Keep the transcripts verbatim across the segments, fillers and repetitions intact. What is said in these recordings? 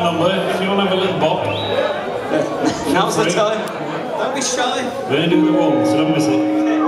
number. If you want to have a little bop. Now's the time. Don't be shy. We're going to do the one, so don't miss it.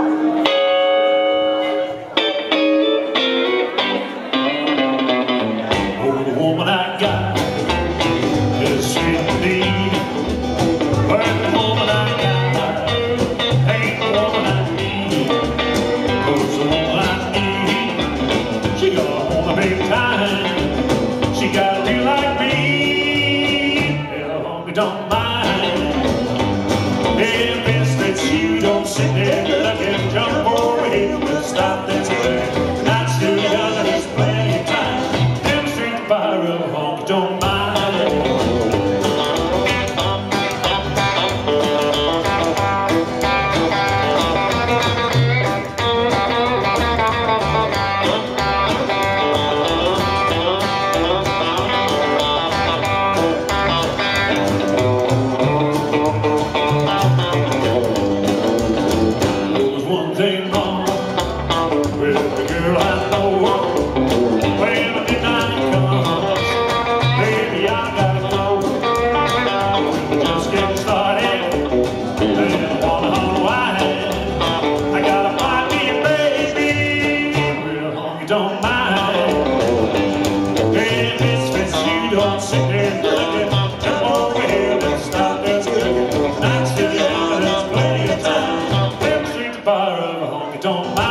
Oh, the woman I got is sweet indeed. But the woman I got ain't the woman I need. 'Cause the woman I need, she gonna wanna make time. She gotta do like me. Hell, homie, don't mind. If it's that you don't sit there looking, jump over here and stop this way. Not still young, there's plenty of time. Demonstrate the power of a honky, don't mind. Don't mind. If it's with you, don't sit there looking. Jump over here and stop this cooking. Not still young, there's plenty of time. Demonstrate the power of a honky, don't mind.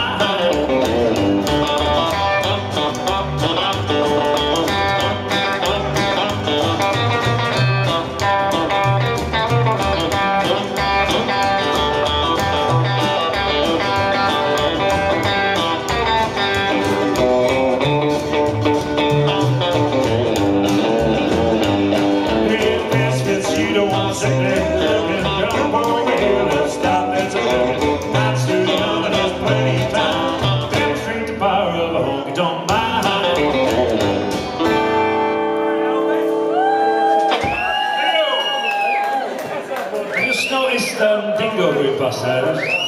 I just noticed um, Dingo going past there.